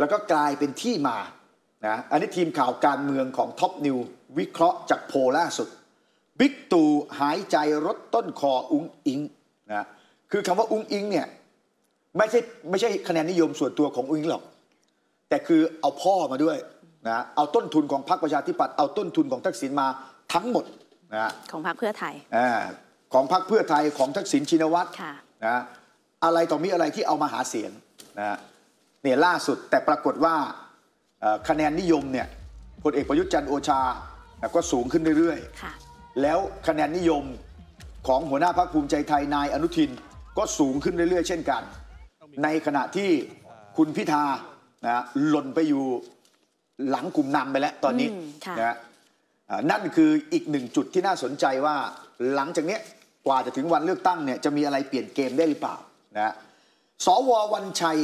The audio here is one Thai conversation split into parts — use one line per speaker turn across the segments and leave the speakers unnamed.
แล้วก็กลายเป็นที่มานะอันนี้ทีมข่าวการเมืองของท็อปนิววิเคราะห์จากโพลล่าสุดบิ๊กตู่หายใจรถต้นคออุ้งอิงนะคือคำว่าอุ้งอิงเนี่ยไม่ใช่คะแนนนิยมส่วนตัวของอุ้งอิงหรอกแต่คือเอาพ่อมาด้วยนะเอาต้นทุนของพรรคประชาธิปัตย์เอาต้นทุนของทักษิณมาทั้งหมดนะ
ของพรรคเพื่อไทย
ของพรรคเพื่อไทยของทักษิณชินวัตรนะอะไรต่อมีอะไรที่เอามาหาเสียงนะเนี่ยล่าสุดแต่ปรากฏว่าคะแนนนิยมเนี่ยพลเอกประยุทธ์จันทร์โอชาก็สูงขึ้นเรื่อยๆแล้วคะแนนนิยมของหัวหน้าพรรคภูมิใจไทยนายอนุทินก็สูงขึ้นเรื่อยๆเช่นกันในขณะที่คุณพิธานะหล่นไปอยู่หลังกลุ่มนำไปแล้วตอนนี้นะนั่นคืออีกหนึ่งจุดที่น่าสนใจว่าหลังจากนี้กว่าจะถึงวันเลือกตั้งเนี่ยจะมีอะไรเปลี่ยนเกมได้หรือเปล่านะสว.วันชั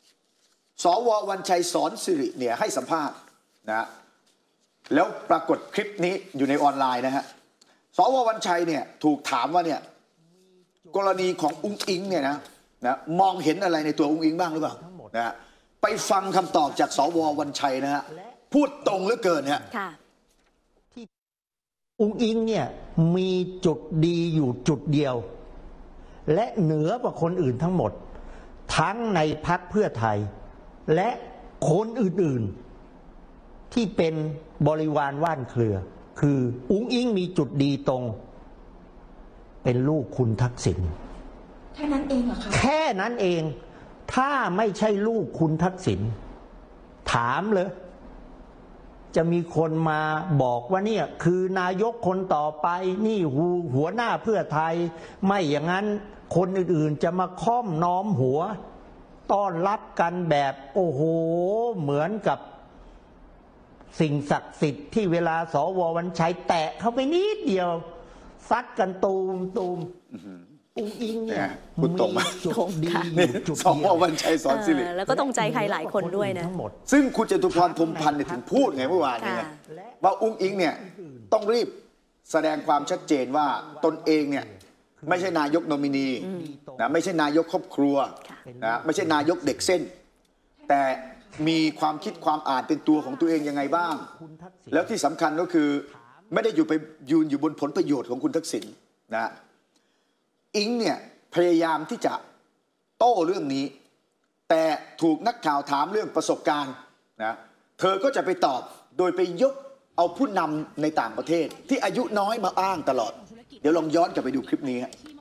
ยสอนสิริเนี่ยให้สัมภาษณ์นะแล้วปรากฏคลิปนี้อยู่ในออนไลน์นะฮะสว.วันชัยเนี่ยถูกถามว่าเนี่ยกรณีของอุ้งอิงเนี่ยนะมองเห็นอะไรในตัวอุ้งอิงบ้างหรือเปล่านะไปฟังคำตอบจากสว.วันชัยนะฮะพูดตรงเหลือเกินเนี่ย
ที่อุ้งอิงเนี่ยมีจุดดีอยู่จุดเดียวและเหนือกว่าคนอื่นทั้งหมดทั้งในพรรคเพื่อไทยและคนอื่นๆที่เป็นบริวารว่านเครือคืออุ้งอิงมีจุดดีตรงเป็นลูกคุณทักษิณ
แค่นั้นเองเหรอคะ
แค่นั้นเองถ้าไม่ใช่ลูกคุณทักษิณถามเลยจะมีคนมาบอกว่าเนี่ยคือนายกคนต่อไปนี่หัวหน้าเพื่อไทยไม่อย่างนั้นคนอื่นๆจะมาค่อมน้อมหัวต้อนรับกันแบบโอ้โหเหมือนกับสิ่งศักดิ์สิทธิ์ที่เวลาสว.วันชัยแตะเข้าไปนิดเดียวซัดกันตูมอุ้งอิงเนี่ย
พูดตรงมา
จุดดีจุด
สว.วันชัยสอนสิริ
แล้วก็ตรงใจใครหลายคนด้วยนะ
ซึ่งคุณจตุพรพรหมพันธ์ถึงพูดไงเมื่อวานนี้ว่าอุ้งอิงเนี่ยต้องรีบแสดงความชัดเจนว่าตนเองเนี่ยไม่ใช่นายกโนมินีนะไม่ใช่นายกครอบครัวนะไม่ใช่นายกเด็กเส้นแต่มีความคิดความอ่านเป็นตัวของตัวเองยังไงบ้างแล้วที่สำคัญก็คือไม่ได้ยืนอยู่บนผลประโยชน์ของคุณทักษิณนะอิงเนี่ยพยายามที่จะโต้เรื่องนี้แต่ถูกนักข่าวถามเรื่องประสบการณ์นะเธอก็จะไปตอบโดยไปยกเอาผู้นำในต่างประเทศที่อายุน้อยมาอ้างตลอดเดี๋ยวลองย้อนกลับไปดูคลิปนี้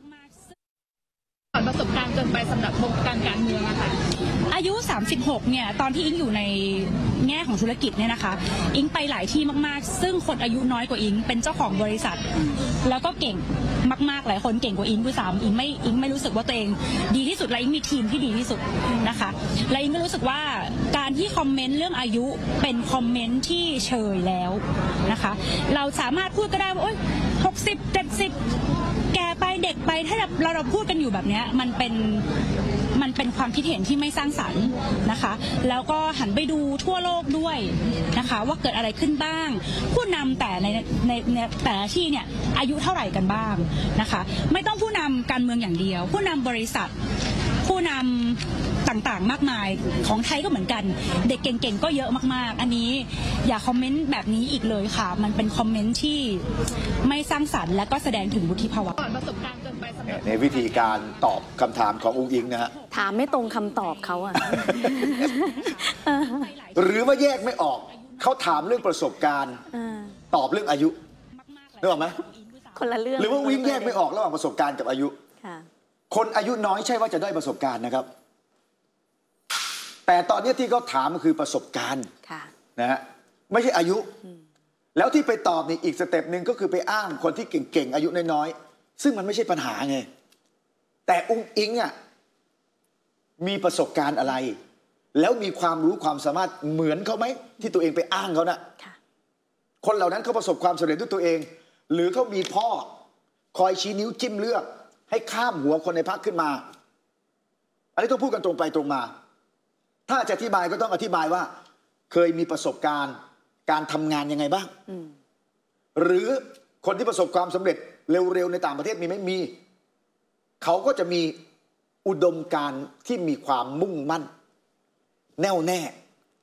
ประสบการณ์เกินไปสำหรับวงการเมืองอะค่ะ
อายุ36เนี่ยตอนที่อิงอยู่ในแง่ของธุรกิจเนี่ยนะคะอิงไปหลายที่มากๆซึ่งคนอายุน้อยกว่าอิงเป็นเจ้าของบริษัทแล้วก็เก่งมากๆหลายคนเก่งกว่าอิงด้วยซ้ำอิงไม่รู้สึกว่าตัวเองดีที่สุดและอิงมีทีมที่ดีที่สุดนะคะและอิงก็รู้สึกว่าการที่คอมเมนต์เรื่องอายุเป็นคอมเมนต์ที่เฉยแล้วนะคะเราสามารถพูดก็ได้ว่าโอ๊ย60 70แก่ไปเด็กไปถ้าเราพูดกันอยู่แบบนี้มันเป็นความคิดเห็นที่ไม่สร้างสรรค์นะคะแล้วก็หันไปดูทั่วโลกด้วยนะคะว่าเกิดอะไรขึ้นบ้างผู้นำแต่ในแต่ละที่เนี่ยอายุเท่าไหร่กันบ้างนะคะไม่ต้องผู้นำการเมืองอย่างเดียวผู้นำบริษัทผู้นำต่างๆมากมายของไทยก็เหมือนกันเด็กเก่งๆก็เยอะมากๆอันนี้อย่าคอมเมนต์แบบนี้อีกเลยค่ะมันเป็นคอมเมนต์ที่ไม่สร้างสรรค์และก็แสดงถึงวุฒิภาวะ
ประสบการณ์เกินไปสำหรับ
ในวิธีการตอบคำถามของอุ้งอิงนะฮะ
ถามไม่ตรงคำตอบเขาอะ
หรือว่าแยกไม่ออกเขาถามเรื่องประสบการณ์ตอบเรื่องอายุนึกออกไหม
คนละเรื่อง
หรือว่าวิ่งแยกไม่ออกระหว่างประสบการณ์กับอายุคนอายุน้อยใช่ว่าจะได้ประสบการณ์นะครับแต่ตอนนี้ที่เขาถามก็คือประสบการณ์นะฮะไม่ใช่อายุแล้วที่ไปตอบนี่อีกสเต็ปหนึ่งก็คือไปอ้างคนที่เก่งๆอายุน้อยๆซึ่งมันไม่ใช่ปัญหาไงแต่อุ้งอิงอ่ะมีประสบการณ์อะไรแล้วมีความรู้ความสามารถเหมือนเขาไหมที่ตัวเองไปอ้างเขานะคนเหล่านั้นเขาประสบความสำเร็จด้วยตัวเองหรือเขามีพ่อคอยชี้นิ้วจิ้มเลือกให้ข้ามหัวคนในพรรคขึ้นมาอันนี้ต้องพูดกันตรงไปตรงมาถ้าจะอธิบายก็ต้องอธิบายว่าเคยมีประสบการณ์การทำงานยังไงบ้างหรือคนที่ประสบความสำเร็จเร็วๆในต่างประเทศมีไหมมีเขาก็จะมีอุดมการณ์ที่มีความมุ่งมั่นแน่วแน่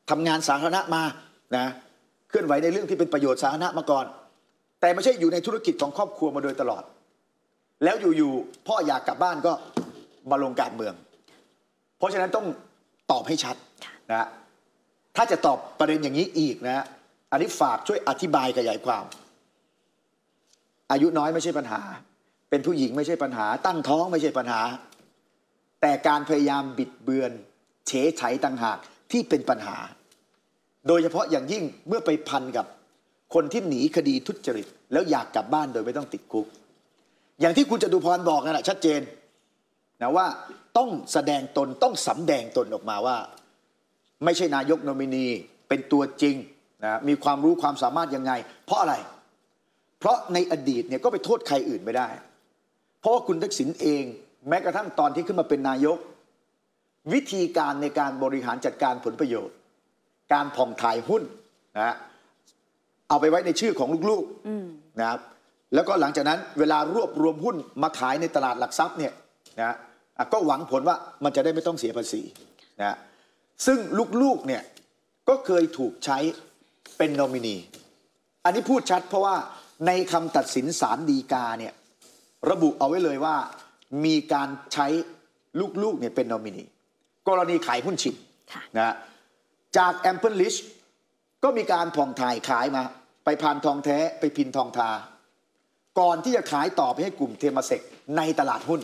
ทำงานสาธารณะมานะเคลื่อนไหวในเรื่องที่เป็นประโยชน์สาธารณะมาก่อนแต่ไม่ใช่อยู่ในธุรกิจของครอบครัวมาโดยตลอดแล้วอยู่ๆพ่ออยากกลับบ้านก็มาลงการเมืองเพราะฉะนั้นต้องตอบให้ชัดนะถ้าจะตอบประเด็นอย่างนี้อีกนะอันนี้ฝากช่วยอธิบายขยายความอายุน้อยไม่ใช่ปัญหาเป็นผู้หญิงไม่ใช่ปัญหาตั้งท้องไม่ใช่ปัญหาแต่การพยายามบิดเบือนเฉยไฉต่างหากที่เป็นปัญหาโดยเฉพาะอย่างยิ่งเมื่อไปพันกับคนที่หนีคดีทุจริตแล้วอยากกลับบ้านโดยไม่ต้องติดคุกอย่างที่คุณจตุพรบอกนั่นแหละชัดเจนนะว่าต้องแสดงตนต้องสำแดงตนออกมาว่าไม่ใช่นายกโนมินีเป็นตัวจริงนะมีความรู้ความสามารถยังไงเพราะอะไรเพราะในอดีตเนี่ยก็ไปโทษใครอื่นไม่ได้เพราะว่าคุณทักษิณเองแม้กระทั่งตอนที่ขึ้นมาเป็นนายกวิธีการในการบริหารจัดการผลประโยชน์การผ่องถ่ายหุ้นนะเอาไปไว้ในชื่อของลูกๆนะครับแล้วก็หลังจากนั้นเวลารวบรวมหุ้นมาขายในตลาดหลักทรัพย์เนี่ยนะก็หวังผลว่ามันจะได้ไม่ต้องเสียภาษีนะซึ่งลูกๆเนี่ยก็เคยถูกใช้เป็นนอมินีอันนี้พูดชัดเพราะว่าในคำตัดสินศาลฎีกาเนี่ยระบุเอาไว้เลยว่ามีการใช้ลูกๆเนี่ยเป็นนอมินีกรณีขายหุ้นชินนะจากแอมเปิลลิชก็มีการผ่องถ่ายขายมาไปพานทองแท้ไปพินทองทาก่อนที่จะขายต่อไปให้กลุ่มเทมาเซกในตลาดหุ้น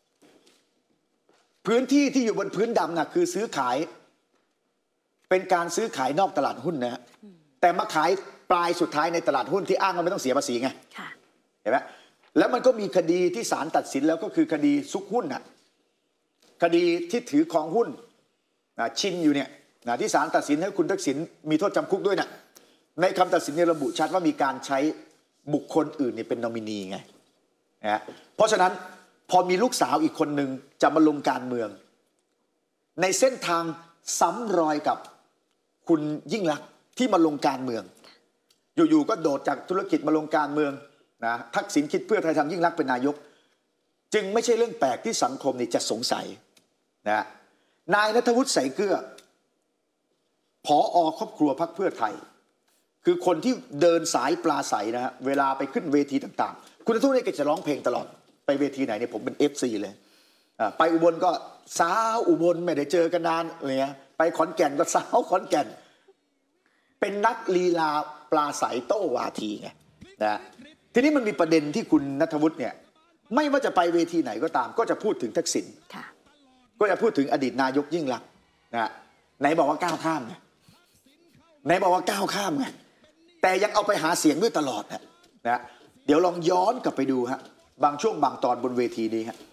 พื้นที่ที่อยู่บนพื้นดำนะคือซื้อขายเป็นการซื้อขายนอกตลาดหุ้นนะแต่มาขายปลายสุดท้ายในตลาดหุ้นที่อ้างว่าไม่ต้องเสียภาษีไงเห็นไหมแล้วมันก็มีคดีที่ศาลตัดสินแล้วก็คือคดีซุกหุ้นน่ะคดีที่ถือครองหุ้นชินอยู่เนี่ยที่ศาลตัดสินให้คุณทักษิณมีโทษจำคุกด้วยนะในคำตัดสินระบุชัดว่ามีการใช้บุคคลอื่นเนี่ยเป็นนอมินีไงนะเพราะฉะนั้นพอมีลูกสาวอีกคนหนึ่งจะมาลงการเมืองในเส้นทางซ้ำรอยกับคุณยิ่งลักษณ์ที่มาลงการเมืองอยู่ๆก็โดดจากธุรกิจมาลงการเมืองนะทักษิณคิดเพื่อไทยทำยิ่งลักษณ์เป็นนายกจึงไม่ใช่เรื่องแปลกที่สังคมนี่จะสงสัยนะนายณัฐวุฒิ ใส่เกลือผอ.ครอบครัวพรรคเพื่อไทยคือคนที่เดินสายปลาใสนะฮะเวลาไปขึ้นเวทีต่างๆคุณณัฐวุฒิเนี่ยจะร้องเพลงตลอดไปเวทีไหนเนี่ยผมเป็น FC เลยไปอุบลก็สาวอุบลไม่ได้เจอกันนานอะไรเงี้ยไปขอนแก่นก็สาวขอนแก่นเป็นนักลีลาปลาใสโต้วาทีไงนะทีนี้มันมีประเด็นที่คุณณัฐวุฒิเนี่ยไม่ว่าจะไปเวทีไหนก็ตามก็จะพูดถึงทักษิณก็จะพูดถึงอดีตนายกยิ่งลักษณ์นะไหนบอกว่าก้าวข้ามไงไหนบอกว่าก้าวข้ามไงแต่ยังเอาไปหาเสียงด้วยตลอดนะเดี๋ยวลองย้อนกลับไปดูฮะบางช่วงบางตอนบนเวทีนี้ฮะ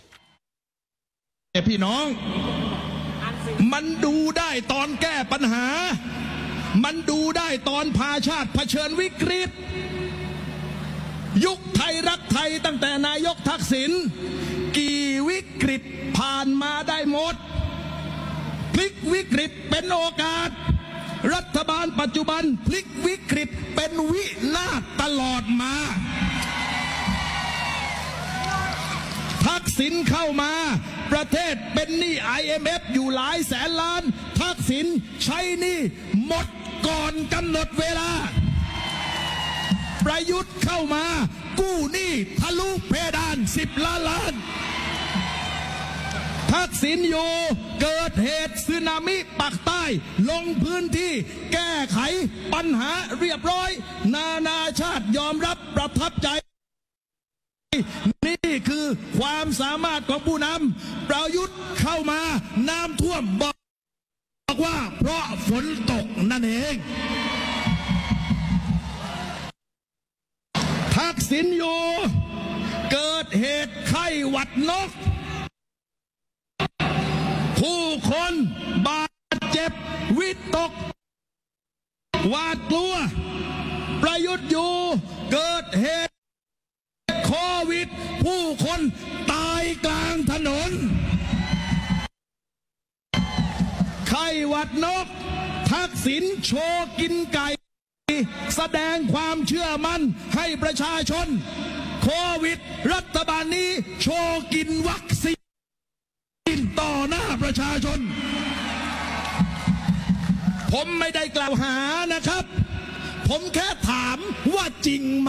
พี่น้องมันดูได้ตอนแก้ปัญหามันดูได้ตอนพาชาติเผชิญวิกฤตยุคไทยรักไทยตั้งแต่นายกทักษิณกี่วิกฤตผ่านมาได้หมดพลิกวิกฤตเป็นโอกาสรัฐบาลปัจจุบันพลิกวิกฤตเป็นวินาศตลอดมาทักษิณเข้ามาประเทศเป็นหนี้ IMF อยู่หลายแสนล้านทักษิณใช้หนี้หมดก่อนกำหนดเวลาประยุทธ์เข้ามากู้หนี้ทะลุเพดาน10 ล้านล้านทักษิณอยู่เกิดเหตุสึนามิปากใต้ลงพื้นที่แก้ไขปัญหาเรียบร้อยนานาชาติยอมรับประทับใจนี่คือความสามารถของผู้นำประยุทธ์เข้ามาน้ำท่วมบอกว่าเพราะฝนตกนั่นเองทักษิณอยู่เกิดเหตุไข้หวัดนกผู้คนบาดเจ็บวิตกหวาดกลัวประยุทธ์อยู่เกิดเหตุโควิดผู้คนตายกลางถนนไข้หวัดนกทักษิณโชว์กินไก่แสดงความเชื่อมั่นให้ประชาชนโควิดรัฐบาลนี้โชว์กินวัคซีนต่อหน้าประชาชนผมไม่ได้กล่าวหานะครับ ผมแค่ถามว่าจริงไหม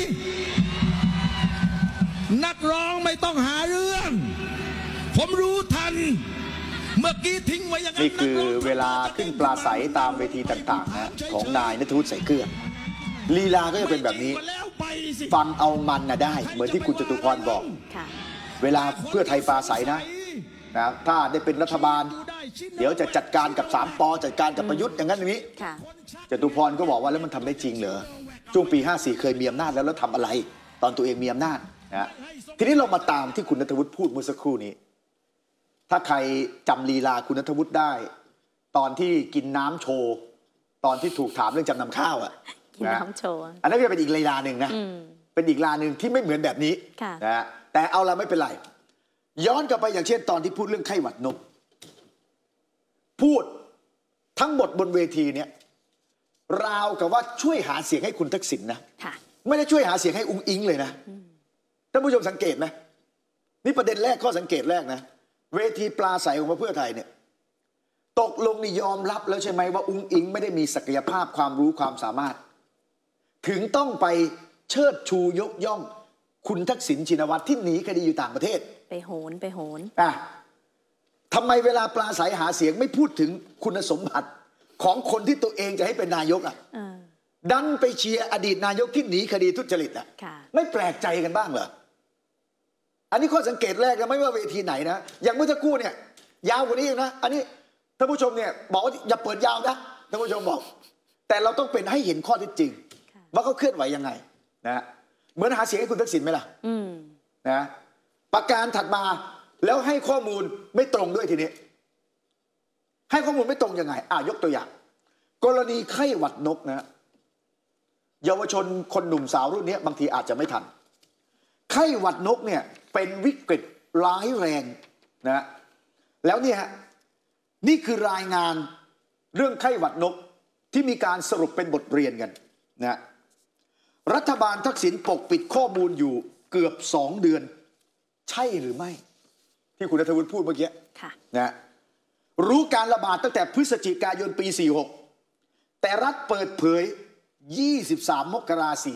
นักร้องไม่ต้องหาเรื่อง ผมรู้ทัน เมื่อกี้ทิ้งไว้อย่างนั้น
นี่คือเวลาขึ้นปราศัยตามเวทีต่างๆนะของนายณัฐวุฒิ ใส่เกลือลีลาก็จะเป็นแบบนี้ ฟังเอามันนะได้เหมือนที่คุณจตุพรบอก
ค่ะ
เวลาเพื่อไทยปราศัยนะถ้าได้เป็นรัฐบาลเดี๋ยวจะจัดการกับ3 ป.จัดการกับประยุทธ์อย่างนั้นอย่างนี้
ค่ะ
จตุพรก็บอกว่าแล้วมันทำได้จริงเหรอช่วงปี 54 เคยมีอำนาจแล้วทำอะไร ตอนตัวเองมีอำนาจนะทีนี้เรามาตามที่คุณณัฐวุฒิพูดเมื่อสักครู่นี้ถ้าใครจำลีลาคุณณัฐวุฒิได้ ตอนที่กินน้ำโชว์ตอนที่ถูกถามเรื่องจำนำข้าวอ่ะ
กินน้ำโชว์
อันนั้นก็จะเป็นอีกลีลาหนึ่งนะเป็นอีกลีลาหนึ่งที่ไม่เหมือนแบบนี้นะแต่เอาละไม่เป็นไรย้อนกลับไปอย่างเช่นตอนที่พูดเรื่องไข้หวัดนกพูดทั้งหมดบนเวทีเนี้ยราวกับว่าช่วยหาเสียงให้คุณทักษิณนะไม่ได้ช่วยหาเสียงให้อุ้งอิงเลยนะท่านผู้ชมสังเกตไหมนี่ประเด็นแรกข้อสังเกตแรกนะเวทีปราศัยของพรรคเพื่อไทยเนี่ยตกลงนี่ยอมรับแล้วใช่ไหมว่าอุ้งอิงไม่ได้มีศักยภาพความรู้ความสามารถถึงต้องไปเชิดชูยกย่องคุณทักษิณชินวัตรที่หนีคดีอยู่ต่างประเทศ
ไปโหน
ทำไมเวลาปราศัยหาเสียงไม่พูดถึงคุณสมบัติของคนที่ตัวเองจะให้เป็นนายกดันไปเชียร์อดีตนายกที่หนีคดีทุจริตไม่แปลกใจกันบ้างเหรออันนี้ข้อสังเกตแรกนะไม่ว่าเวทีไหนนะอย่างเมื่อสักครู่เนี่ยยาวกว่านี้นะอันนี้ท่านผู้ชมเนี่ยบอกว่าอย่าเปิดยาวนะท่านผู้ชมบอกแต่เราต้องเป็นให้เห็นข้อเท็จจริงว่าเขาเคลื่อนไหวยังไงนะเหมือนหาเสียงให้คุณทักษิณไหมล่ะนะประการถัดมาแล้วให้ข้อมูลไม่ตรงด้วยทีนี้ให้ข้อมูลไม่ตรงยังไงยกตัวอย่างกรณีไข้หวัดนกนะเยาวชนคนหนุ่มสาวรุ่นนี้บางทีอาจจะไม่ทันไข้หวัดนกเนี่ยเป็นวิกฤตร้ายแรงนะแล้วเนี่ยนี่คือรายงานเรื่องไข้หวัดนกที่มีการสรุปเป็นบทเรียนกันนะรัฐบาลทักษิณปกปิดข้อมูลอยู่เกือบ2 เดือนใช่หรือไม่ที่คุณณัฐวุฒิพูดเมื่อกี้นะรู้การระบาดตั้งแต่พฤศจิกายนปี 46แต่รัฐเปิดเผย23 มกราคม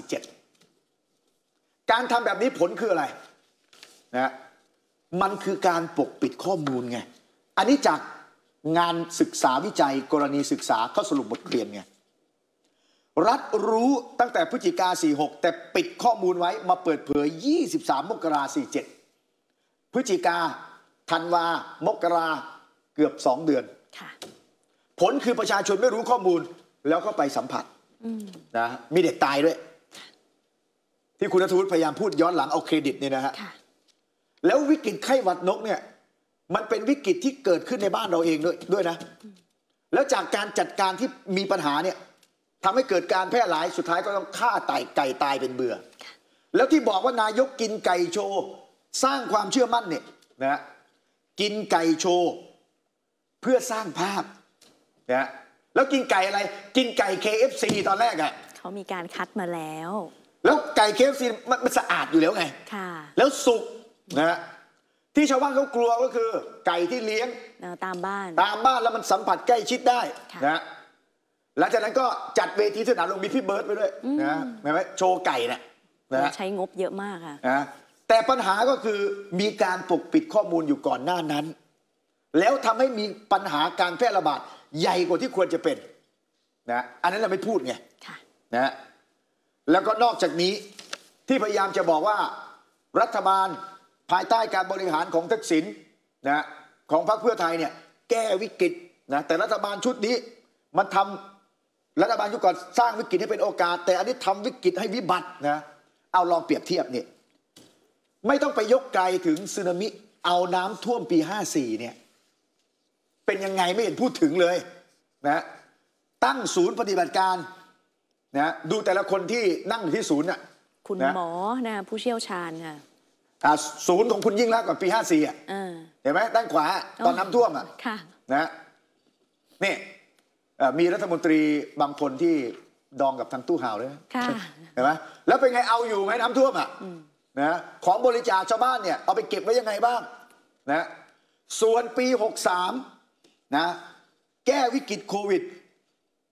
47การทำแบบนี้ผลคืออะไรนะมันคือการปกปิดข้อมูลไงอันนี้จากงานศึกษาวิจัยกรณีศึกษาเขาสรุปบทเรียนไงรัฐรู้ตั้งแต่พฤศจิกา46แต่ปิดข้อมูลไว้มาเปิดเผย23 มกราคม 47พฤศจิกาธันวามกราเกือบ2 เดือนผลคือประชาชนไม่รู้ข้อมูลแล้วก็ไปสัมผัสนะมีเด็กตายด้วยที่คุณณัฐวุฒิพยายามพูดย้อนหลังเอาเครดิตเนี่ยนะฮะแล้ววิกฤตไข้หวัดนกเนี่ยมันเป็นวิกฤตที่เกิดขึ้นในบ้านเราเองด้วยนะแล้วจากการจัดการที่มีปัญหาเนี่ยทำให้เกิดการแพร่หลายสุดท้ายก็ต้องฆ่าไก่ตายเป็นเบื่อแล้วที่บอกว่านายกกินไก่โชว์สร้างความเชื่อมั่นเนี่ยนะกินไก่โชว์เพื่อสร้างภาพนะแล้วกินไก่อะไรกินไก่ KFC ตอนแรก
เขามีการคัดมาแล้ว
ไก่ KFC มันสะอาดอยู่แล้วไงแล้วสุกนะที่ชาวบ้านเขากลัวก็คือไก่ที่เลี้ยง
ตามบ้าน
แล้วมันสัมผัสใกล้ชิดได้นะหลังจากนั้นก็จัดเวทีสนามลงมีพี่เบิร์ดไปด้วยนะเห็นไหมโชว์ไก่นะ
ใช้งบเยอะมากค่ะ
แต่ปัญหาก็คือมีการปกปิดข้อมูลอยู่ก่อนหน้านั้นแล้วทำให้มีปัญหาการแพร่ระบาดใหญ่กว่าที่ควรจะเป็นนะอันนั้นเราไม่พูดไงนะแล้วก็นอกจากนี้ที่พยายามจะบอกว่ารัฐบาลภายใต้การบริหารของทักษิณนะของพรรคเพื่อไทยเนี่ยแก้วิกฤตนะแต่รัฐบาลชุดนี้มันทำรัฐบาลยุคก่อนสร้างวิกฤตให้เป็นโอกาสแต่อันนี้ทำวิกฤตให้วิบัตินะเอาลองเปรียบเทียบนี่ไม่ต้องไปยกไกลถึงสึนามิเอาน้ำท่วมปี 54เนี่ยเป็นยังไงไม่เห็นพูดถึงเลยนะตั้งศูนย์ปฏิบัติการนะดูแต่ละคนที่นั่งอยู่ที่ศูนย์น่ะ
คุณหมอนะผู้เชี่ยวชาญค่ะ
ศูนย์ของคุณยิ่งลักษณ์ก่อนปี 54เห็นไหมด้านขวาตอนน้ำท่วมนะนี่มีรัฐมนตรีบางคนที่ดองกับทางตู้ห่าวเลยเห็นไหมแล้วเป็นไงเอาอยู่ไหมน้ำท่วมนะของบริจาคชาวบ้านเนี่ยเอาไปเก็บไว้ยังไงบ้างนะส่วนปี 63นะแก้วิกฤตโควิด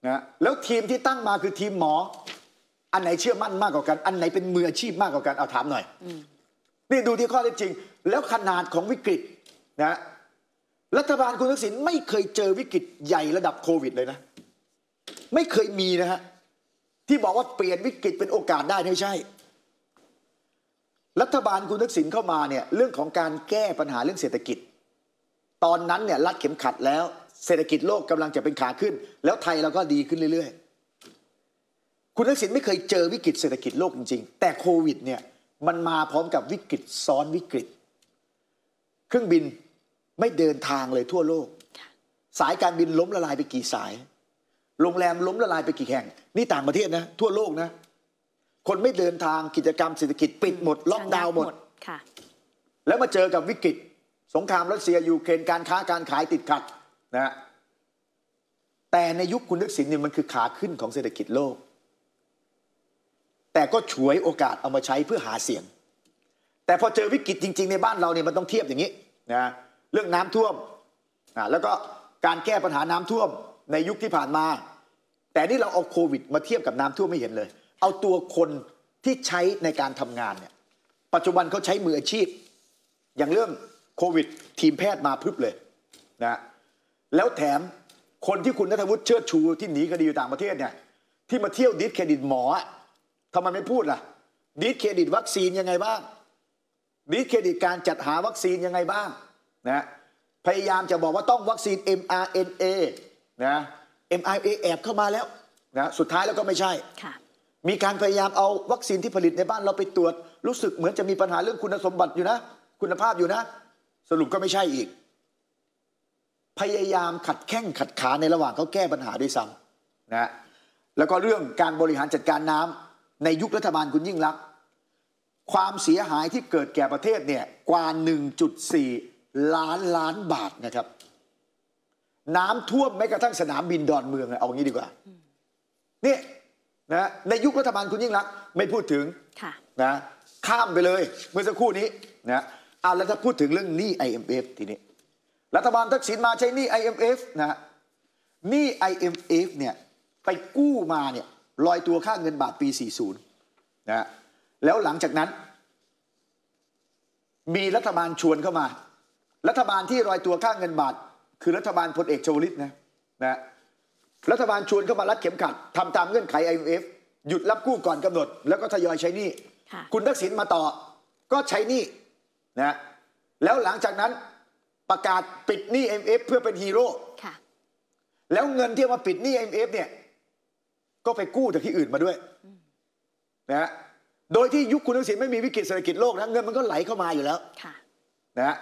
นะแล้วทีมที่ตั้งมาคือทีมหมออันไหนเชื่อมั่นมากกว่ากันอันไหนเป็นมืออาชีพมากกว่ากันเอาถามหน่อยนี่ดูที่ข้อเท็จจริงแล้วขนาดของวิกฤตนะรัฐบาลคุณทักษิณไม่เคยเจอวิกฤตใหญ่ระดับโควิดเลยนะไม่เคยมีนะฮะที่บอกว่าเปลี่ยนวิกฤตเป็นโอกาสได้ไม่ใช่รัฐบาลคุณทักษิณเข้ามาเนี่ยเรื่องของการแก้ปัญหาเรื่องเศรษฐกิจตอนนั้นเนี่ยรัดเข็มขัดแล้วเศรษฐกิจโลกกำลังจะเป็นขาขึ้นแล้วไทยเราก็ดีขึ้นเรื่อยๆคุณทักษิณไม่เคยเจอวิกฤตเศรษฐกิจโลกจริงๆแต่โควิดเนี่ยมันมาพร้อมกับวิกฤตซ้อนวิกฤตเครื่องบินไม่เดินทางเลยทั่วโลกสายการบินล้มละลายไปกี่สายโรงแรมล้มละลายไปกี่แห่งนี่ต่างประเทศนะทั่วโลกนะคนไม่เดินทางกิจกรรมเศรษฐกิจปิดหมดล็อกดาวน์หมดแล้วมาเจอกับวิกฤตสงครามรัสเซียยูเครนการค้าการขายติดขัดนะแต่ในยุคคุณทักษิณเนี่ยมันคือขาขึ้นของเศรษฐกิจโลกแต่ก็ฉวยโอกาสเอามาใช้เพื่อหาเสียงแต่พอเจอวิกฤตจริงๆในบ้านเราเนี่ยมันต้องเทียบอย่างนี้นะเรื่องน้ำท่วมแล้วก็การแก้ปัญหาน้ำท่วมในยุคที่ผ่านมาแต่นี่เราเอาโควิดมาเทียบกับน้ำท่วมไม่เห็นเลยเอาตัวคนที่ใช้ในการทำงานเนี่ยปัจจุบันเขาใช้มืออาชีพอย่างเรื่องโควิดทีมแพทย์มาพึบเลยนะแล้วแถมคนที่คุณณัฐวุฒิเชิดชูที่หนีคดีอยู่ต่างประเทศเนี่ยที่มาเที่ยวดิสเครดิตหมอทำไมไม่พูดล่ะดิสเครดิตวัคซีนยังไงบ้างดิสเครดิตการจัดหาวัคซีนยังไงบ้างนะพยายามจะบอกว่าต้องวัคซีน mRNA นะ mRNA แอบเข้ามาแล้วนะสุดท้ายแล้วก็ไม่ใช่มีการพยายามเอาวัคซีนที่ผลิตในบ้านเราไปตรวจรู้สึกเหมือนจะมีปัญหาเรื่องคุณสมบัติอยู่นะคุณภาพอยู่นะสรุปก็ไม่ใช่อีกพยายามขัดแข้งขัดขาในระหว่างเขาแก้ปัญหาด้วยซ้ำนะแล้วก็เรื่องการบริหารจัดการน้ำในยุครัฐบาลคุณยิ่งลักษณ์ความเสียหายที่เกิดแก่ประเทศเนี่ยกว่า 1.4 ล้านบาทนะครับน้ำท่วมแม้กระทั่งสนามบินดอนเมืองเอางี้ดีกว่านี่นะในยุครัฐบาลคุณยิ่งลักษณ์ไม่พูดถึงนะข้ามไปเลยเมื่อสักครู่นี้นะเอาแล้วถ้าพูดถึงเรื่องหนี้ IMF ทีนี้รัฐบาลทักษิณมาใช้หนี้ IMF นะหนี้ IMF เนี่ยไปกู้มาเนี่ยลอยตัวค่าเงินบาทปี 40 นะแล้วหลังจากนั้นมีรัฐบาลชวนเข้ามารัฐบาลที่ลอยตัวค่าเงินบาทคือรัฐบาลพลเอกชวลิตนะรัฐบาลชวนเข้ามารัดเข็มขัดทำตามเงื่อนไข IMF หยุดรับกู้ก่อนกำหนดแล้วก็ทยอยใช้หนี้คุณทักษิณมาต่อก็ใช้หนี้นะแล้วหลังจากนั้นประกาศปิดหนี้ IMF เพื่อเป็นฮีโร่แล้วเงินที่มาปิดหนี้ IMF เนี่ยก็ไปกู้จากที่อื่นมาด้วยนะโดยที่ยุคคุณทักษิณไม่มีวิกฤตเศรษฐกิจโลกนะเงินมันก็ไหลเข้ามาอยู่แล้วนะ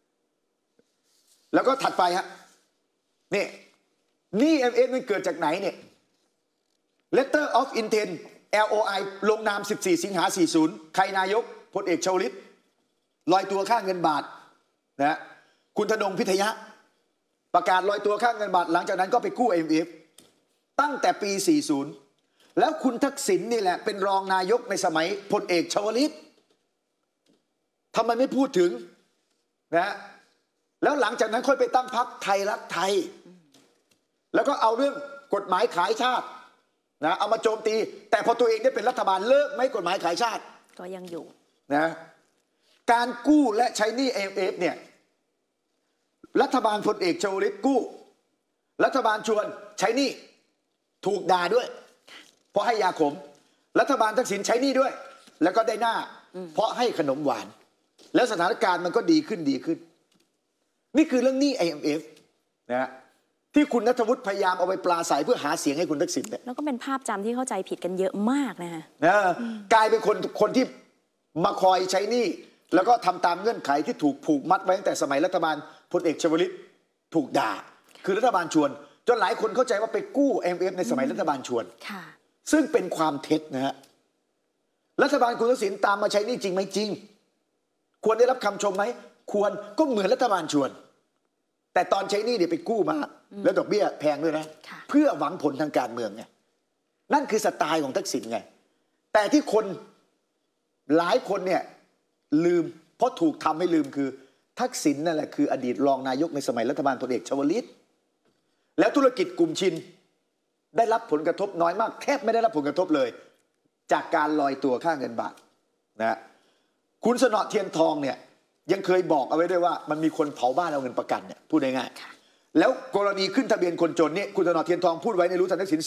แล้วก็ถัดไปฮะนี่หนี้ IMF มันเกิดจากไหนเนี่ย Letter of Intent LOI ลงนาม 14 สิงหา 40 ใครนายกพลเอกชวลิตลอยตัวค่าเงินบาทนะคุณธนงพิทยะประกาศลอยตัวค่าเงินบาทหลังจากนั้นก็ไปกู้ IMF ตั้งแต่ปี 40 แล้วคุณทักษิณนี่แหละเป็นรองนายกในสมัยพลเอกชวลิตทำไมไม่พูดถึงนะแล้วหลังจากนั้นค่อยไปตั้งพรรคไทยรักไทยแล้วก็เอาเรื่องกฎหมายขายชาตินะเอามาโจมตีแต่พอตัวเองได้เป็นรัฐบาลเลิกไหมกฎหมายขายชาติ
ก็ยังอยู่
นะการกู้และใช้หนี้ IMF เนี่ยรัฐบาลพลเอกชวลิตกู้รัฐบาลชวนใช้หนี้ถูกด่าด้วยเพราะให้ยาขมรัฐบาลทักษิณใช้หนี้ด้วยแล้วก็ได้หน้าเพราะให้ขนมหวานแล้วสถานการณ์มันก็ดีขึ้นนี่คือเรื่องหนี้ IMF นะที่คุณณัฐวุฒิพยายามเอาไปปราศัยเพื่อหาเสียงให้คุณทักษิณเนี่ย
แล้วก็เป็นภาพจำที่เข้าใจผิดกันเยอะมากนะฮะ
กลายเป็นคนที่มาคอยใช้หนี้แล้วก็ทำตามเงื่อนไขที่ถูกผูกมัดไว้ตั้งแต่สมัยรัฐบาลพลเอกชวลิตถูกด่าคือรัฐบาลชวนจนหลายคนเข้าใจว่าไปกู้ IMF ในสมัยรัฐบาลชวนซึ่งเป็นความเท็จนะฮะรัฐบาลคุณทักษิณตามมาใช้หนี้จริงไหมจริงควรได้รับคำชมไหมควรก็เหมือนรัฐบาลชวนแต่ตอนใช้หนี้เนี่ยไปกู้มาแล้วดอกเบี้ยแพงด้วยนะเพื่อหวังผลทางการเมืองไงนั่นคือสไตล์ของทักษิณไงแต่ที่คนหลายคนเนี่ยลืมเพราะถูกทำให้ลืมคือทักษิณนั่นแหละคืออดีตรองนายกในสมัยรัฐบาลพลเอกชวลิตแล้วธุรกิจกลุ่มชินได้รับผลกระทบน้อยมากแทบไม่ได้รับผลกระทบเลย จากการลอยตัวค่าเงินบาทนะคุณสนอเทียนทองเนี่ยยังเคยบอกเอาไว้ด้วยว่ามันมีคนเผาบ้านเอาเงินประกันเนี่ยพูดง่ายๆแล้วกรณีขึ้นทะเบียนคนจนเนี่ยคุณสนอเทียนทองพูดไว้ในรู้ทันทักษิณ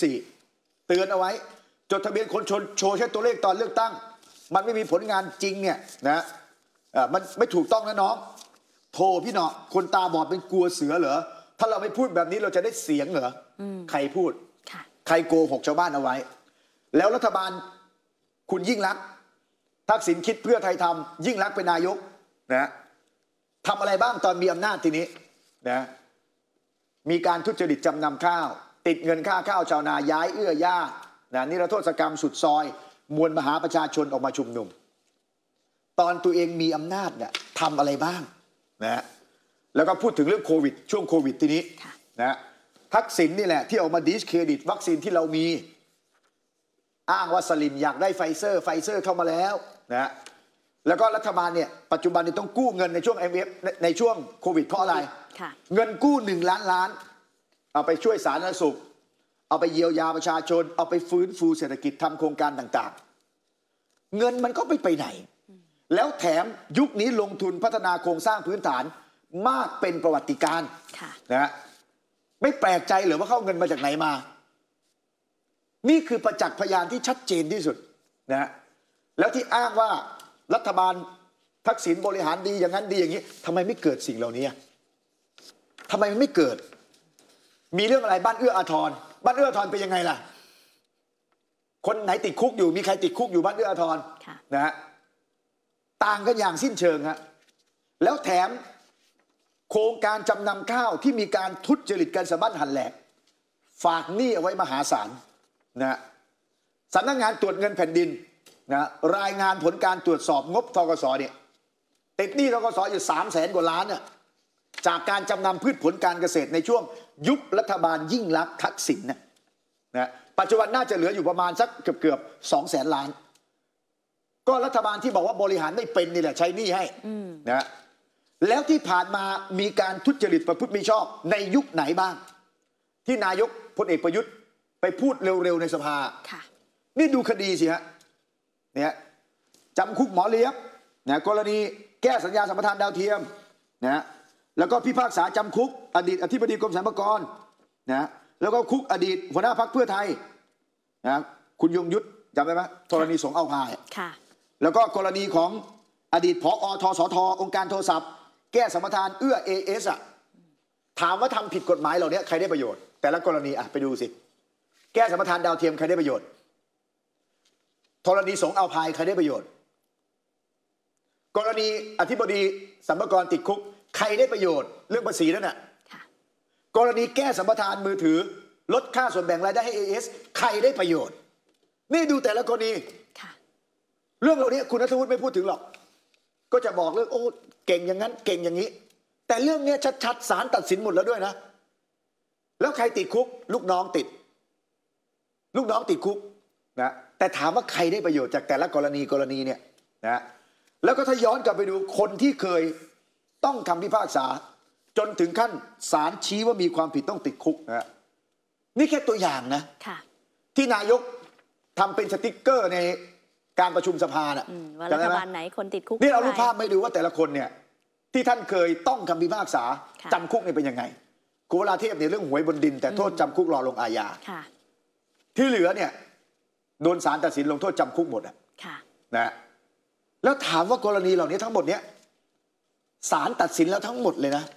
4เตือนเอาไว้จดทะเบียนคนจนโชว์แค่ตัวเลขตอนเลือกตั้งมันไม่มีผลงานจริงเนี่ยนะมันไม่ถูกต้องนะน้องโทรพี่เนาะคนตาบอดเป็นกลัวเสือเหรอถ้าเราไม่พูดแบบนี้เราจะได้เสียงเหรอใครพูดใครโกหกชาวบ้านเอาไว้แล้วรัฐบาลคุณยิ่งลักษณ์ทักษิณคิดเพื่อไทยทำยิ่งลักษณ์เป็นนายกนะทำอะไรบ้างตอนมีอำนาจทีนี้นะมีการทุจริตจำนำข้าวติดเงินค่าข้าวชาวนาย้ายเอื้อย่านะนิรโทษกรรมสุดซอยมวลมหาประชาชนออกมาชุมนุมตอนตัวเองมีอำนาจเนี่ยทำอะไรบ้างนะแล้วก็พูดถึงเรื่องโควิดช่วงโควิดทีนี้นะทักษิณนี่แหละที่ออกมาดิสเครดิตวัคซีนที่เรามีอ้างว่าสลิมอยากได้ไฟเซอร์เข้ามาแล้วนะแล้วก็รัฐบาลเนี่ยปัจจุบันนี้ต้องกู้เงินในช่วง IMF ในช่วงโควิดเพราะอะไรเงินกู้1 ล้านล้านเอาไปช่วยสาธารณสุขเอาไปเยียวยาประชาชนเอาไปฟื้นฟูเศรษฐกิจทำโครงการต่างๆเงินมันก็ไม่ไปไหนแล้วแถมยุคนี้ลงทุนพัฒนาโครงสร้างพื้นฐานมากเป็นประวัติการณ์นะไม่แปลกใจหรือว่าเข้าเงินมาจากไหนมานี่คือประจักษ์พยานที่ชัดเจนที่สุดนะแล้วที่อ้างว่ารัฐบาลทักษิณบริหารดีอย่างนั้นดีอย่างนี้ทำไมไม่เกิดสิ่งเหล่านี้ทำไมมันไม่เกิดมีเรื่องอะไรบ้านเอื้ออาทรบ้านเอื้ออาทรเป็นยังไงล่ะคนไหนติดคุกอยู่มีใครติดคุกอยู่บ้านเอื้ออาทรนะฮะต่างกันอย่างสิ้นเชิงฮะแล้วแถมโครงการจำนำข้าวที่มีการทุจริตกันสะบั้นหันแหลกฝากหนี้เอาไว้มหาศาลนะสำนักงานตรวจเงินแผ่นดินนะรายงานผลการตรวจสอบงบธกสเนี่ยติดหนี้ธกสอยู่300,000 กว่าล้านเนี่ยจากการจำนำพืชผลการเกษตรในช่วงยุครัฐบาลยิ่งลักษณ์ทักษิณนะปัจจุบันน่าจะเหลืออยู่ประมาณสักเกือบ200,000 ล้านก็รัฐบาลที่บอกว่าบริหารไม่เป็นนี่แหละใช้หนี้ให้นะแล้วที่ผ่านมามีการทุจริตประพฤติมิชอบในยุคไหนบ้างที่นายกพลเอกประยุทธ์ไปพูดเร็วๆในสภานี่ดูคดีสิฮะเนี่ยจำคุกหมอเลี้ยบนะกรณีแก้สัญญาสัมปทานดาวเทียมนะแล้วก็พิพากษาจำคุกอดีตอธิบดีกรมสรรพากรนะแล้วก็คุกอดีตหัวหน้าพรรคเพื่อไทยนะคุณยงยุทธจำได้ไหมธรณีสงฆ์เอาพายแล้วก็กรณีของอดีตผอ.ทสท.องค์การโทรศัพท์แก้สัมปทานเอื้อ AS อ่ะถามว่าทำผิดกฎหมายเหล่านี้ใครได้ประโยชน์แต่ละกรณีอ่ะไปดูสิแก้สัมปทานดาวเทียมใครได้ประโยชน์ธรณีสงฆ์เอาพายใครได้ประโยชน์กรณีอธิบดีสรรพากรติดคุกใครได้ประโยชน์เรื่องภาษีนั่นน่ะกรณีแก้สัมปทานมือถือลดค่าส่วนแบ่งรายได้ให้ AS ใครได้ประโยชน์นี่ดูแต่ละกรณีเรื่องเหล่านี้คุณณัฐวุฒิไม่พูดถึงหรอกก็จะบอกเรื่องโอ้เก่งอย่างนั้นเก่งอย่างนี้แต่เรื่องนี้ชัดๆศาลตัดสินหมดแล้วด้วยนะแล้วใครติดคุกลูกน้องติดคุกนะแต่ถามว่าใครได้ประโยชน์จากแต่ละกรณีเนี่ยนะแล้วก็ถ้าย้อนกลับไปดูคนที่เคยต้องคำพิพากษาจนถึงขั้นศาลชี้ว่ามีความผิดต้องติดคุกนะนี่แค่ตัวอย่างนะที่นายกทำเป็นสติ๊กเกอร์ในการประชุมสภาน่ะ
ว่ารัฐบาลไหนคนติดคุก
นี่เรารูปภาพไม่ดูว่าแต่ละคนเนี่ยที่ท่านเคยต้องคำพิพากษาจำคุกเนี่ยเป็นยังไงคุณวราเทพเนี่ยเรื่องหวยบนดินแต่โทษจำคุกรอลงอาญาที่เหลือเนี่ยโดนศาลตัดสินลงโทษจำคุกหมดนะแล้วถามว่ากรณีเหล่านี้ทั้งหมดเนี้ยศาลตัดสินแล้วทั้งหมดเลยนะ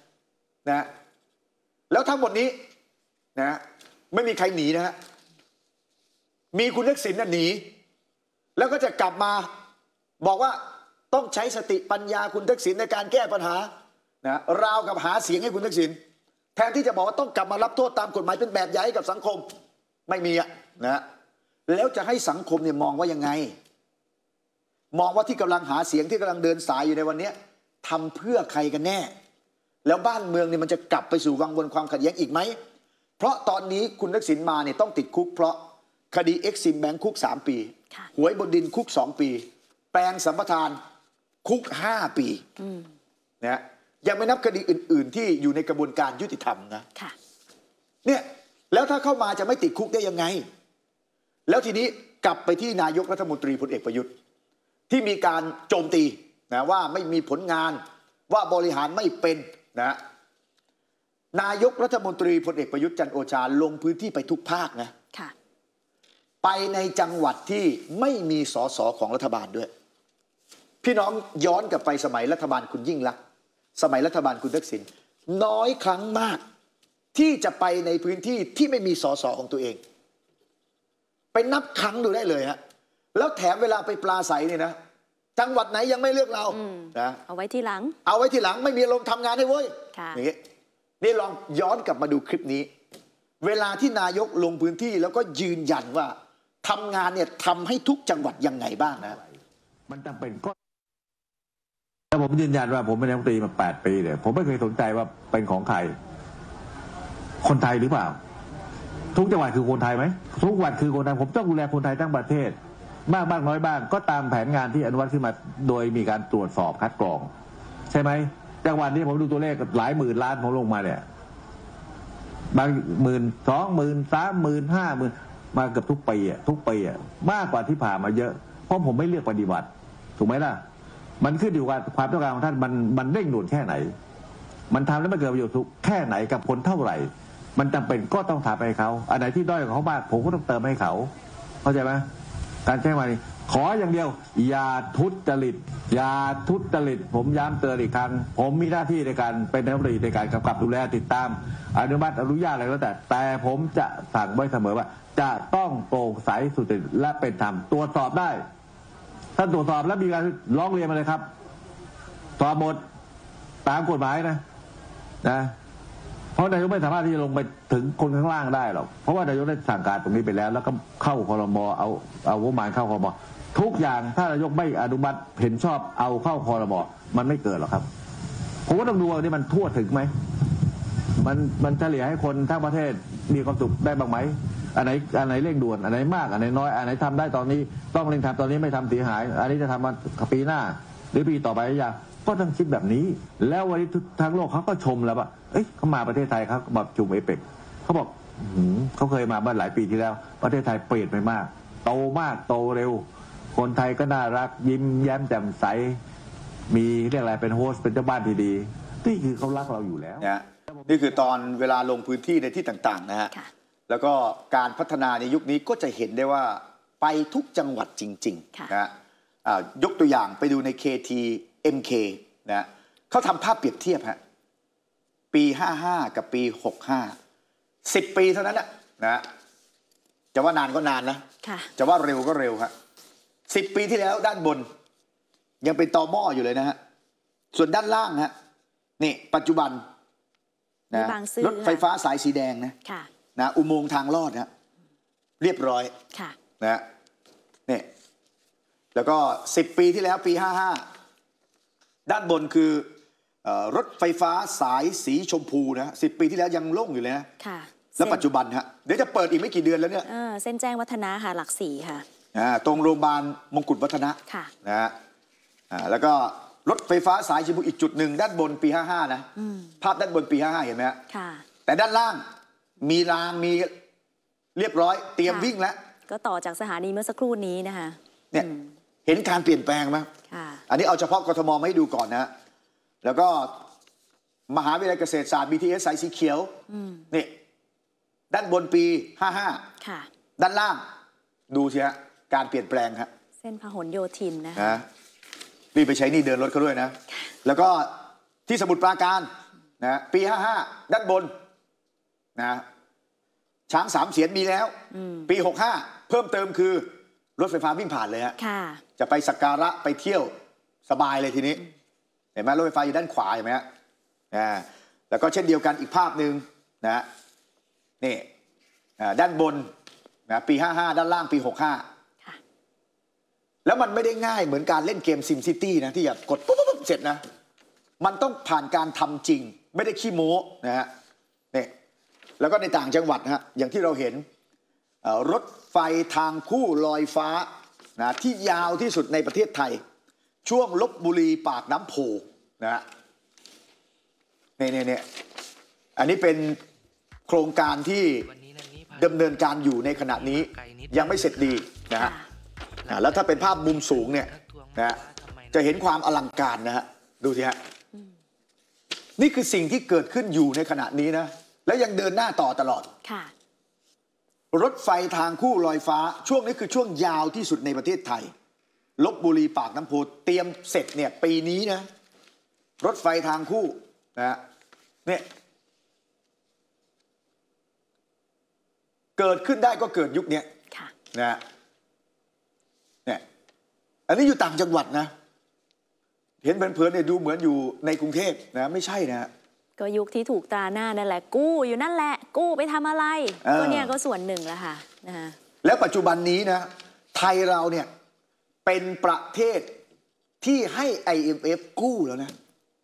แล้วทั้งหมดนี้นะไม่มีใครหนีนะฮะมีคุณทักษิณน่ะหนีแล้วก็จะกลับมาบอกว่าต้องใช้สติปัญญาคุณทักษิณในการแก้ปัญหานะราวกับหาเสียงให้คุณทักษิณแทนที่จะบอกว่าต้องกลับมารับโทษตามกฎหมายเป็นแบบอย่างให้กับสังคมไม่มีอะนะแล้วจะให้สังคมเนี่ยมองว่ายังไงมองว่าที่กำลังหาเสียงที่กำลังเดินสายอยู่ในวันนี้ทำเพื่อใครกันแน่แล้วบ้านเมืองเนี่ยมันจะกลับไปสู่วังวนความขัดแย้งอีกไหมเพราะตอนนี้คุณทักษิณมาเนี่ยต้องติดคุกเพราะคดีเอ็กซิมแบงค์คุก3 ปีหวยบนดินคุก2 ปีแปลงสัมปทานคุก5 ปีนะยังไม่นับคดีอื่นๆที่อยู่ในกระบวนการยุติธรรมนะเนี่ยแล้วถ้าเข้ามาจะไม่ติดคุกได้ยังไงแล้วทีนี้กลับไปที่นายกรัฐมนตรีพลเอกประยุทธ์ที่มีการโจมตีนะว่าไม่มีผลงานว่าบริหารไม่เป็นนะนายกรัฐมนตรีพลเอกประยุทธ์จันทร์โอชาลงพื้นที่ไปทุกภาคนะไปในจังหวัดที่ไม่มีสสของรัฐบาลด้วยพี่น้องย้อนกลับไปสมัยรัฐบาลคุณยิ่งลักษณ์สมัยรัฐบาลคุณทักษิณน้อยครั้งมากที่จะไปในพื้นที่ที่ไม่มีสสของตัวเองไปนับครั้งดูได้เลยฮะแล้วแถมเวลาไปปลาใสเนี่ยนะจังหวัดไหนยังไม่เลือกเรานะ
เอาไว้ทีหลัง
ไม่มีอารมณ์ทำงานให้เว้ยอย่างนี้นี่ลองย้อนกลับมาดูคลิปนี้เวลาที่นายกลงพื้นที่แล้วก็ยืนยันว่าทำงานเนี่ยทำให้ทุกจังหวัดยังไงบ้างนะ
มันจำเป็นก็แต่ผมยืนยันว่าผมเป็นรัฐมนตรีมา8 ปีเนี่ยผมไม่เคยสนใจว่าเป็นของใครคนไทยหรือเปล่าทุกจังหวัดคือคนไทยไหมทุกจังหวัดคือคนไทยผมต้องดูแลคนไทยทั้งประเทศมากบ้างน้อยบ้างก็ตามแผนงานที่อนุมัติขึ้นมาโดยมีการตรวจสอบคัดกรองใช่ไหมจังหวัดนี้ผมดูตัวเลขหลายหมื่นล้านผมลงมาเนี่ยบาง10,000 20,000 30,000 50,000มาเกือบทุกปีมากกว่าที่ผ่านมาเยอะเพราะผมไม่เลือกปฏิบัติถูกไหมล่ะมันขึ้นอยู่กับความต้องการของท่านมันเร่งด่วนแค่ไหนมันทำแล้วมันเกิดประโยชน์แค่ไหนกับคนเท่าไหร่มันจำเป็นก็ต้องทำให้เขาอันไหนที่ด้อยกว่าเขามากผมก็ต้องเติมให้เขาเข้าใจไหมการใช้มาขออย่างเดียวอย่าทุจริตผมย้ำเตือนอีกครั้งผมมีหน้าที่ในการเป็นรัฐมนตรีในการกำกับดูแลติดตามอนุมัติอนุญาตอะไรก็แต่ผมจะสั่งไว้เสมอว่าจะต้องโปร่งใสสุจริตและเป็นธรรมตรวจสอบได้ท่านตรวจสอบแล้วมีการร้องเรียนมาเลยครับสอบหมดตามกฎหมายนะเพราะนายกไม่สามารถที่จะลงไปถึงคนข้างล่างได้หรอกเพราะว่านายกได้สั่งการตรงนี้ไปแล้วแล้วก็เข้าครม.เอางบประมาณเข้าครม.ทุกอย่างถ้านายกไม่อนุมัติเห็นชอบเอาเข้าครม.มันไม่เกิดหรอกครับผมก็ต้องดูว่านี่มันทั่วถึงไหมมันเฉลี่ยให้คนทั้งประเทศมีความสุขได้บ้างไหมอันไหนเร่งด่วนอันไหนมากอันไหนน้อยอันไหนทำได้ตอนนี้ต้องเร่งทำตอนนี้ไม่ทำเสียหายอันนี้จะทำมาปีหน้าหรือปีต่อไปอย่างก็ต้องคิดแบบนี้แล้ววันนี้ทั้งโลกเขาก็ชมแล้วว่าเขามาประเทศไทยเขามาจุ่มเอเปกเขาบอกเขาเคยมาเมื่อหลายปีที่แล้วประเทศไทยเปลี่ยนไปมากโตเร็วคนไทยก็น่ารักยิ้มแย้มแจ่มใสมีเรียกอะไรเป็นโฮสต์เป็นเจ้าบ้านที่ดีนี่คือเขารักเราอยู่แล้ว
นี่คือตอนเวลาลงพื้นที่ในที่ต่างๆนะฮะแล้วก็การพัฒนาในยุคนี้ก็จะเห็นได้ว่าไปทุกจังหวัดจริงๆนะยกตัวอย่างไปดูใน KTMK นะเขาทำภาพเปรียบเทียบฮะปี55กับปี65 10 ปีเท่านั้นนะจะว่านานก็นานนะจะว่าเร็วก็เร็วฮะ10 ปีที่แล้วด้านบนยังเป็นตอหม้ออยู่เลยนะฮะส่วนด้านล่างฮะนี่ปัจจุบันนะรถไฟฟ้าสายสีแดงนะอุโมงค์ทางลอดนะเรียบร้อยนะนี่แล้วก็10 ปีที่แล้วปี55ด้านบนคือรถไฟฟ้าสายสีชมพูนะ10 ปีที่แล้วยังโล่งอยู่เลยนะแล้วปัจจุบันฮะเดี๋ยวจะเปิดอีกไม่กี่เดือนแล้วเนี่ย
เส้นแจ้งวัฒนะค่ะหลัก4ค่ะ
ตรงโรงพยาบาลมงกุฎวัฒนะนะฮะแล้วก็รถไฟฟ้าสายชมพูอีกจุดหนึ่งด้านบนปี55นะภาพด้านบนปี55เห็นไหมฮะแต่ด้านล่างมีรางมีเรียบร้อยเตรียมวิ่งแล้ว
ก็ต่อจากสถานีเมื่อสักครู่นี้นะคะ
เนี่ยเห็นการเปลี่ยนแปลงไหมอันนี้เอาเฉพาะกทมมาให้ดูก่อนนะแล้วก็มหาวิทยาลัยเกษตรศาสตร์ BTS สายสีเขียวนี่ด้านบนปี55ด้านล่างดูสิฮะการเปลี่ยนแปลงครับ
เส้นพหลโยธินนะ
รีบไปใช้นี่เดินรถเขาด้วยนะแล้วก็ที่สมุทรปราการนะปี55ด้านบนนะช้าง3 เสียนมีแล้วปี65เพิ่มเติมคือรถไฟฟ้าวิ่งผ่านเลยฮะจะไปสักการะไปเที่ยวสบายเลยทีนี้เห็นไหมรถไฟฟ้าอยู่ด้านขวาเห็นไหมฮะแล้วก็เช่นเดียวกันอีกภาพหนึ่งนะนี่ด้านบนนะปี55ด้านล่างปี65แล้วมันไม่ได้ง่ายเหมือนการเล่นเกมซิมซิตี้นะที่อยากกดปุ๊บเสร็จนะมันต้องผ่านการทำจริงไม่ได้ขี้โม้นะฮะนี่แล้วก็ในต่างจังหวัดฮะอย่างที่เราเห็นรถไฟทางคู่ลอยฟ้านะที่ยาวที่สุดในประเทศไทยช่วงลพบุรีปากน้ำโพนะฮะนี่อันนี้เป็นโครงการที่ดำเนินการอยู่ในขณะนี้ยังไม่เสร็จดีนะฮะแล้วถ้าเป็นภาพมุมสูงเนี่ยนะจะเห็นความอลังการนะฮะดูสิฮะนี่คือสิ่งที่เกิดขึ้นอยู่ในขณะนี้นะและยังเดินหน้าต่อตลอดรถไฟทางคู่ลอยฟ้าช่วงนี้คือช่วงยาวที่สุดในประเทศไทยลพบุรีปากน้ำโพเตรียมเสร็จเนี่ยปีนี้นะรถไฟทางคู่นะเนี่ยเกิดขึ้นได้ก็เกิดยุคนี้นะเนี่ยอันนี้อยู่ต่างจังหวัดนะเห็นเพลินๆเนี่ยดูเหมือนอยู่ในกรุงเทพนะไม่ใช่นะ
ก็ยุคที่ถูกตราหน้านั่นแหละกู้อยู่นั่นแหละกู้ไปทำอะไรก็เนี่ยก็ส่วนหนึ่งแล้วค่ะนะ
แล้วปัจจุบันนี้นะไทยเราเนี่ยเป็นประเทศที่ให้ IMF กู้แล้วนะ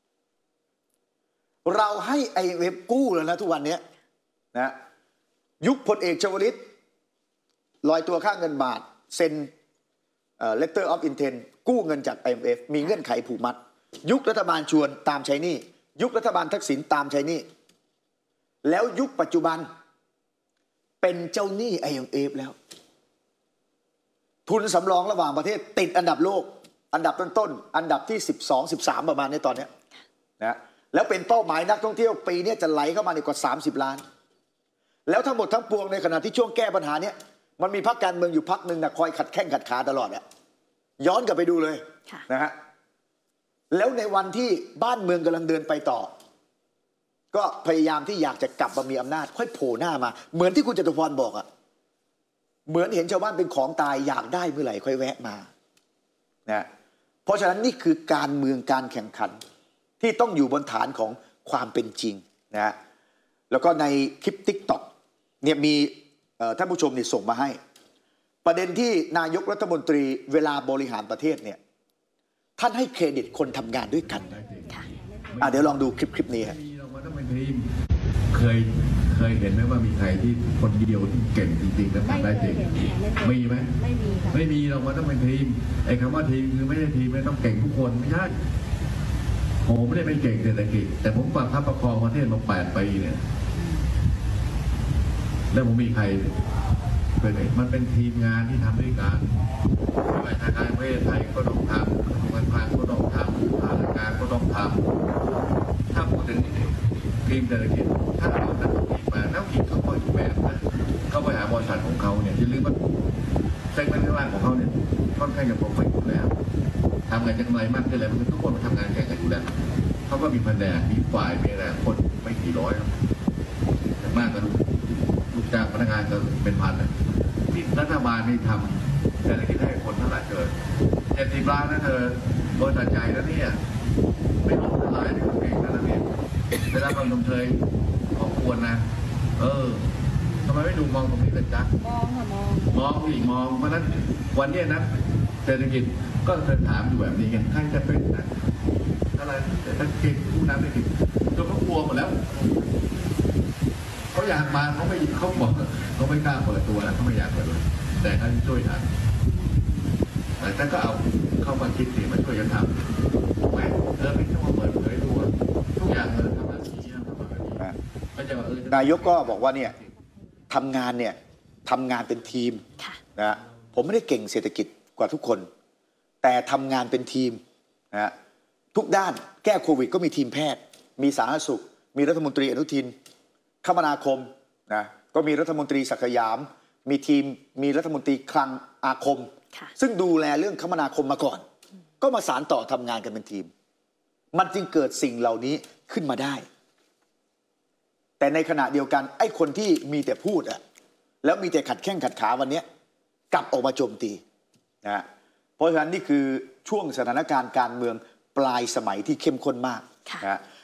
เราให้ IMF กู้แล้วนะทุกวันนี้นะยุคพลเอกชวลิตลอยตัวค่าเงินบาทเซ็นletter of intent กู้เงินจาก IMF มีเงื่อนไขผูกมัดยุครัฐบาลชวนตามใช้หนี้ยุครัฐบาลทักษิณตามใช้หนี้แล้วยุคปัจจุบันเป็นเจ้าหนี้ IMF แล้วทุนสำรองระหว่างประเทศติดอันดับโลกอันดับต้นๆอันดับที่12-13ประมาณในตอนนี้นะแล้วเป็นเป้าหมายนักท่องเที่ยวปีนี้จะไหลเข้ามาในกว่า30 ล้านแล้วทั้งหมดทั้งปวงในขณะที่ช่วงแก้ปัญหาเนี้ยมันมีพรรคการเมืองอยู่พรรคหนึ่งนะคอยขัดแข้งขัดขาตลอดอ่ะย้อนกลับไปดูเลยนะฮะแล้วในวันที่บ้านเมืองกำลังเดินไปต่อก็พยายามที่อยากจะกลับมามีอำนาจค่อยโผล่หน้ามาเหมือนที่คุณจตุพรบอกอ่ะเหมือนเห็นชาวบ้านเป็นของตายอยากได้เมื่อไหร่ค่อยแวะมานะเพราะฉะนั้นนี่คือการเมืองการแข่งขันที่ต้องอยู่บนฐานของความเป็นจริงนะแล้วก็ในคลิป TikTok เนี่ยมีท่านผู้ชมเนี่ยส่งมาให้ประเด็นที่นายกรัฐมนตรีเวลาบริหารประเทศเนี่ยท่านให้เครดิตคนทำงานด้วยกันเดี๋ยวลองดูคลิปนี้ฮะ
เคยเห็นไหมว่ามีใครที่คนเดียวที่เก่งจริงๆแล้วทำได้จริงมีไหมไม่มีเราต้องเป็นทีมไอ้คำว่าทีมคือไม่ใช่ทีมไม่ต้องเก่งทุกคนไม่ใช่ผมไม่ได้เป็นเก่งเศรษฐกิจแต่ผมประคับประคองประเทศมา8 ปีเนี่ยแล้วผมมีใครเป็นมันเป็นทีมงานที่ทำด้วยกันธนาคารประเทศไทยก็ต้องทำการคลังก็ต้องทำธนาคารก็ต้องทำถ้าพูดถึงทีมเศรษฐกิจถ้าเรานักธุรกิจมานักธุรกิจเขาก็อยู่แบบนะเขาไปหาบริษัทของเขาเนี่ยอย่าลืมว่าเซ็กเมนต์ข้างล่างของเขาเนี่ยค่อนข้างจะโปรไฟล์อยู่แล้วทำงานจะกำไรมากขึ้นเลยมันทุกคนมาทำงานแข่งกันอยู่แล้วเขาก็มีแผนกมีฝ่ายมีอะไรคนไม่กี่ร้อยมากกันลูกจ้างพนักงานก็เป็นพันนะที่รัฐบาลนี่ทำเศรษฐกิจให้คนเท่าไหร่เกิน70 ล้านนะเธอบริษัทใจแล้วเนี่ยไม่ลงละลายในคนเองนะเนี่ยเวลาความชมเชยของควรนะทำไมไม่ดูมองตรงนี้กันจ๊ะมองอีกมองเพราะนั้นวันนี้นะเศรษฐกิจก็เคยถามอยู่แบบนี้กันใครจะเป็นนะอะไรแต่ถ้าเก่งผู้นำเศรษฐกิจจนเขากลัวหมดแล้วเขาอยากมาเขาบอกเขาไม่กล้าเปิดตัวนะเขาไม่อยากเปิดตัวแต่เขาช่วยทำแต่ถ้าก็เอาเข้ามาคิดสิมาช่วยกันทำถูกไหมไม่ต้องมาเปิดเผยตัวทุกอย่างทำแบบนี้ทำแบบนี้
นายกก็บอกว่าเนี่ยทำงานเป็นทีมนะผมไม่ได้เก่งเศรษฐกิจกว่าทุกคนแต่ทำงานเป็นทีมนะทุกด้านแก้โควิดก็มีทีมแพทย์มีสาธารณสุขมีรัฐมนตรีอนุทินคมนาคมนะก็มีรัฐมนตรีศักดิ์สยามมีทีมมีรัฐมนตรีคลังอาคมซึ่งดูแลเรื่องคมนาคมมาก่อนก็มาสานต่อทำงานกันเป็นทีมมันจึงเกิดสิ่งเหล่านี้ขึ้นมาได้แต่ในขณะเดียวกันไอ้คนที่มีแต่พูดแล้วมีแต่ขัดแข้งขัดขาวันนี้กลับออกมาโจมตีนะเพราะฉะนั้นนี่คือช่วงสถานการณ์การเมืองปลายสมัยที่เข้มข้นมากนะ